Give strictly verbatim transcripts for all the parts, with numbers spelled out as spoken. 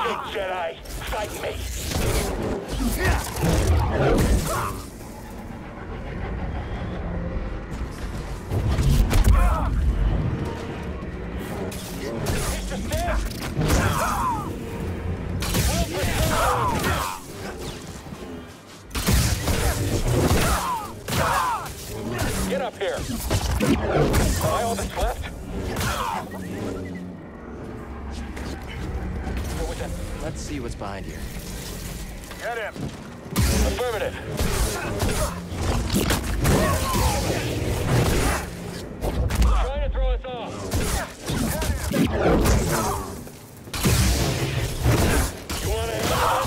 Jedi, fight me! He's just there! Get up here! Am I all that's left? Let's see what's behind here. Get him! Affirmative! Trying to throw us off! You wanna hit us?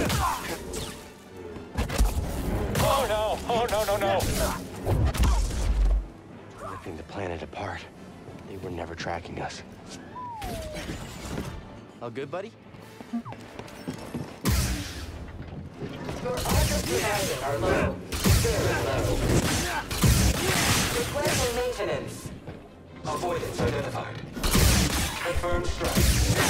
Oh no! Oh no no no! Ripping the planet apart. They were never tracking us. All good, buddy? Your audio devices are low. Very low. Requesting maintenance. Avoidance identified. Confirmed strike.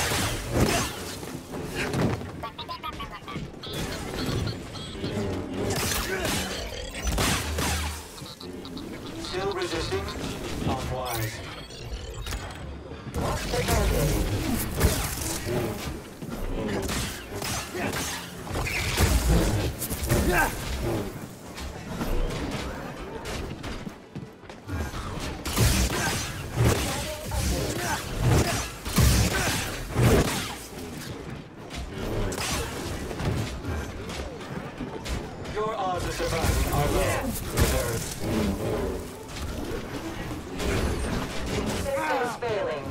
Still resisting? Unwise. What's the target? Your odds of surviving are low. Reserve. Systems failing.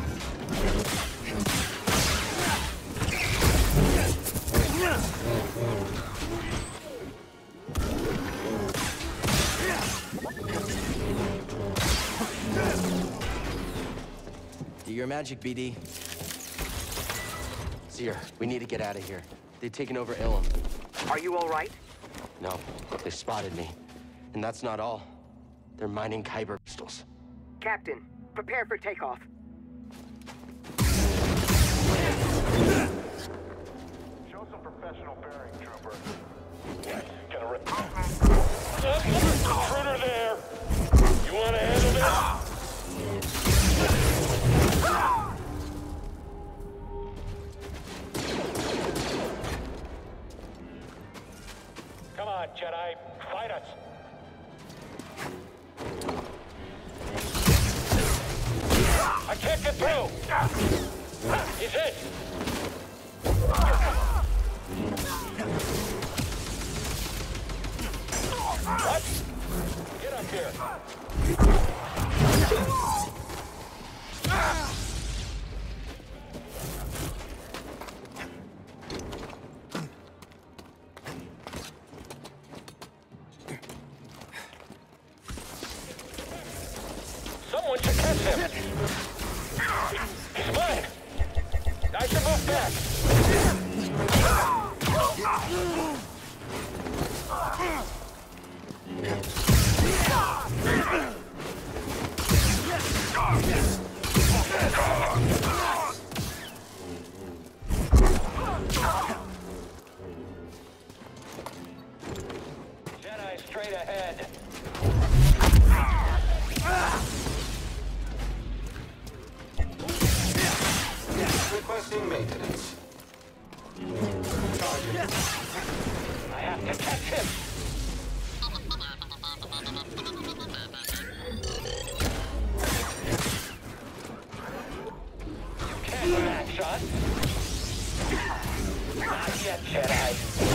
Do your magic, B D. Seer, we need to get out of here. They've taken over Ilum. Are you all right? No, they spotted me. And that's not all. They're mining kyber crystals. Captain, prepare for takeoff. Show some professional bearing, trooper. Yes, gonna rip. Intruder there! You wanna handle this? Come on, Jedi. Fight us. I can't get through. He's hit. What? Get up here. Someone should catch him. He's mine. I should move back. Jedi straight ahead. Requesting maintenance. Target. I have to catch him. You can't match us. Not yet, Jedi.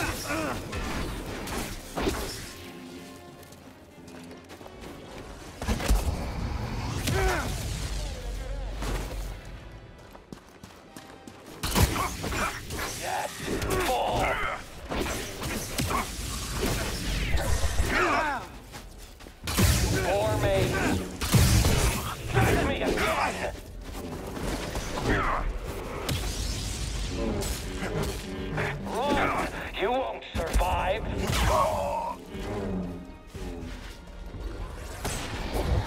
Yes, fall. For me. Catch me again. Run! You won't survive.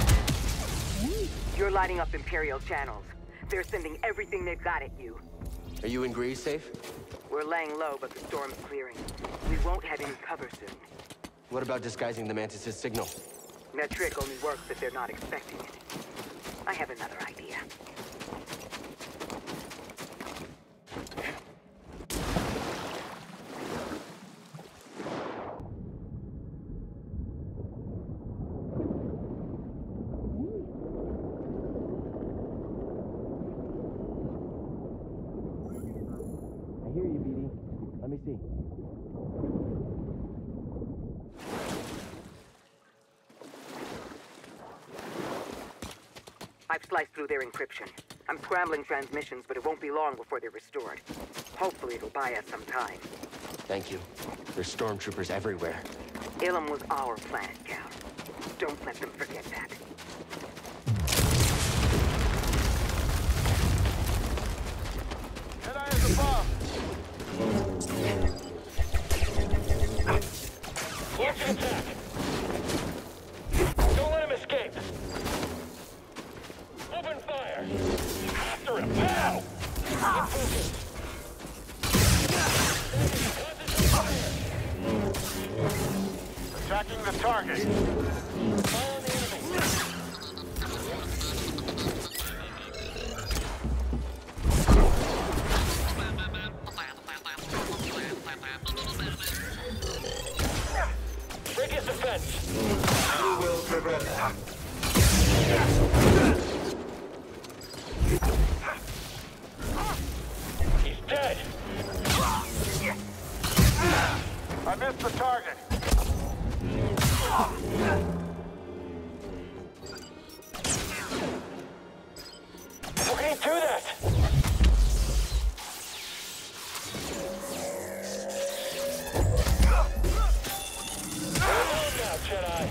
You're lighting up Imperial channels. They're sending everything they've got at you. Are you and Grease safe? We're laying low, but the storm's clearing. We won't have any cover soon. What about disguising the Mantis' signal? That trick only works if they're not expecting it. I have another idea. I hear you, B D. Let me see. I've sliced through their encryption. I'm scrambling transmissions, but it won't be long before they're restored. Hopefully it'll buy us some time. Thank you. There's stormtroopers everywhere. Ilum was our planet, Cal. Don't let them forget that. Jedi is above. Launch an attack. Don't let him escape. Open fire. After him. Now! Get focused. Attacking the target. Fire on the enemy. Break his defense. You will prevent that. He's dead. I missed the target. How can he do that? Hold on now, Jedi.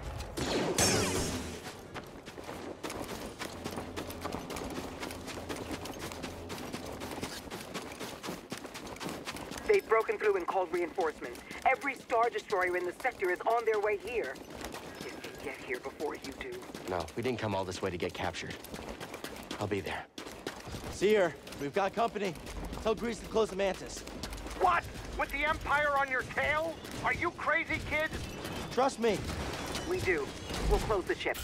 They've broken through and called reinforcements. Every Star Destroyer in the sector is on their way here. If they get here before you do. No, we didn't come all this way to get captured. I'll be there. See her. We've got company. Tell Grease to close the Mantis. What? With the Empire on your tail? Are you crazy, kid? Trust me. We do. We'll close the ship.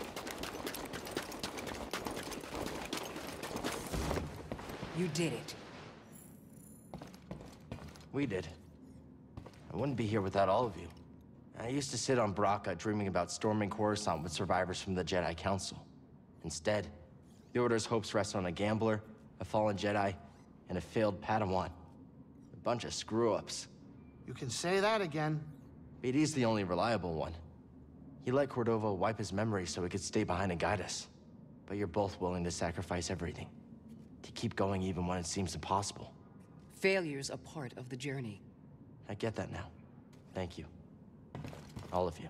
You did it. We did. I wouldn't be here without all of you. I used to sit on Braca dreaming about storming Coruscant with survivors from the Jedi Council. Instead, the Order's hopes rest on a gambler, a fallen Jedi, and a failed Padawan. A bunch of screw-ups. You can say that again. B D's the only reliable one. He let Cordova wipe his memory so he could stay behind and guide us. But you're both willing to sacrifice everything. To keep going even when it seems impossible. Failure's a part of the journey. I get that now. Thank you. All of you.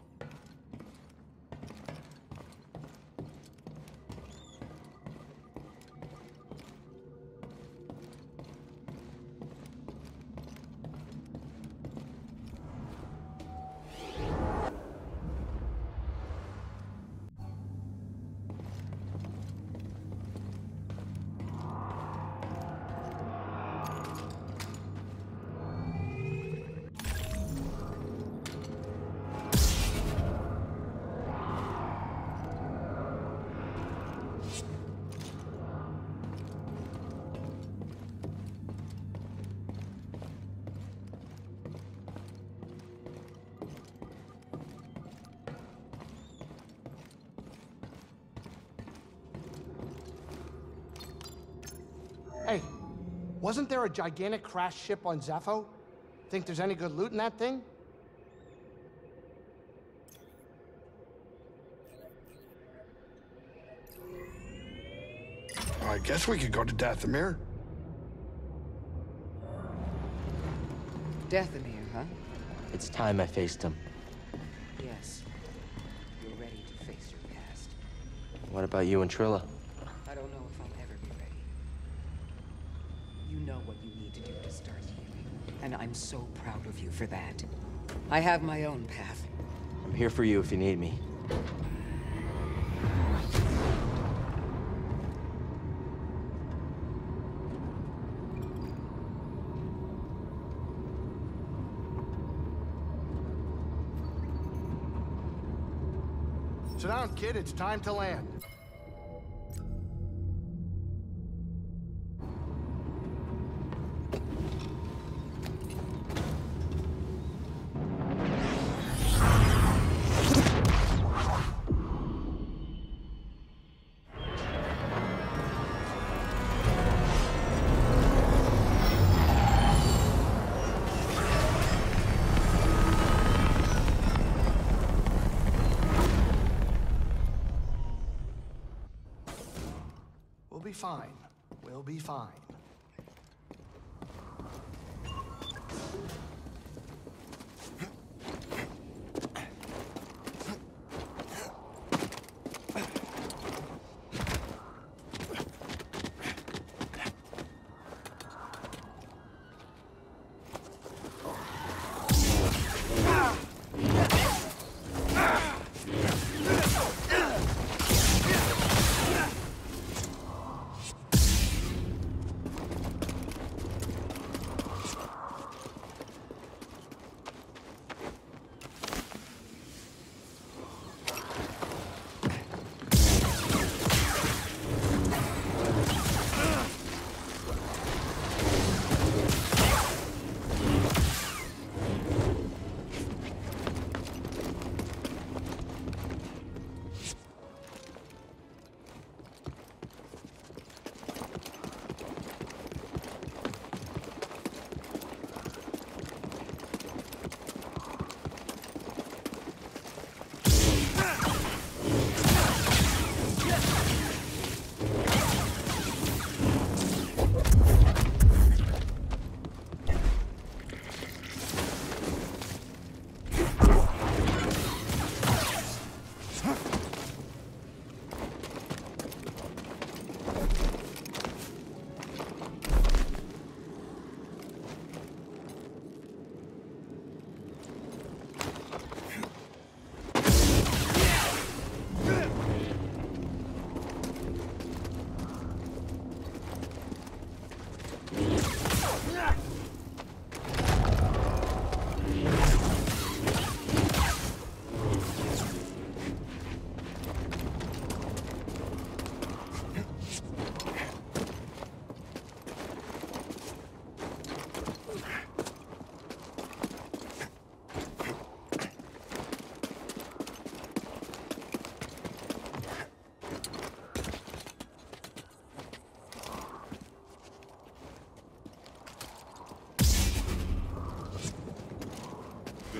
Hey, wasn't there a gigantic crashed ship on Zepho? Think there's any good loot in that thing? I guess we could go to Dathomir. Dathomir, huh? It's time I faced him. Yes. You're ready to face your past. What about you and Trilla? I don't know if I'll ever be ready. You know what you need to do to start healing, and I'm so proud of you for that. I have my own path. I'm here for you if you need me. Sit down, kid. It's time to land. We'll be fine. We'll be fine.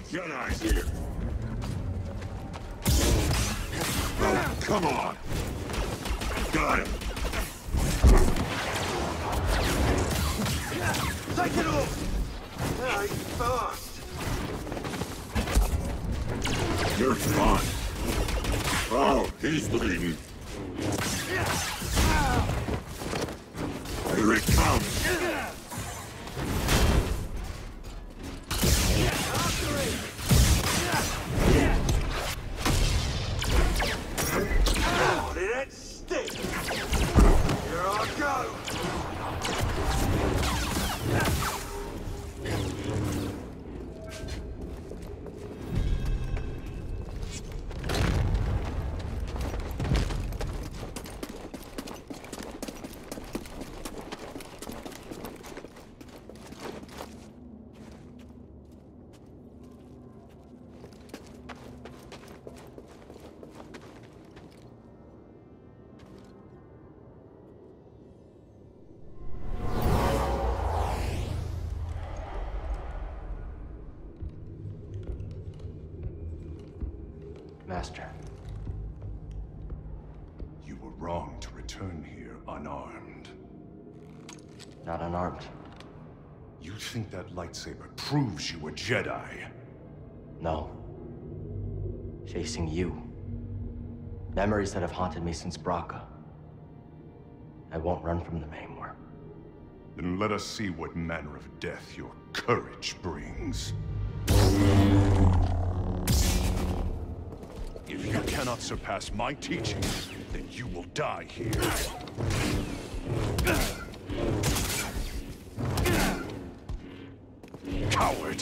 Jedi's here. Oh, come on. Got him. Take it off! Yeah, he's fast. You're fine. Oh, he's bleeding. Here it comes. Oh, did that stick? Here I go. Master. You were wrong to return here unarmed. Not unarmed. You think that lightsaber proves you a Jedi? No. Facing you. Memories that have haunted me since Braca. I won't run from them anymore. Then let us see what manner of death your courage brings. If you cannot surpass my teachings, then you will die here. Coward!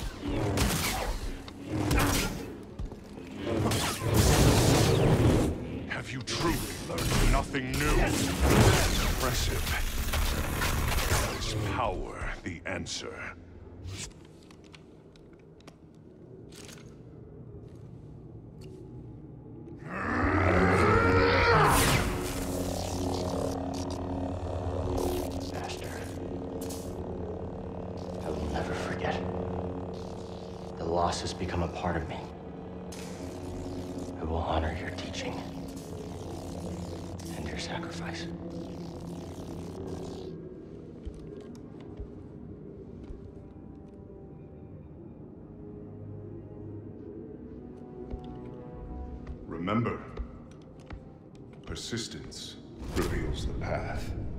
Have you truly learned nothing new? Impressive. Is power the answer? Master. I will never forget. The loss has become a part of me. I will honor your teaching and your sacrifice. Remember, persistence reveals the path.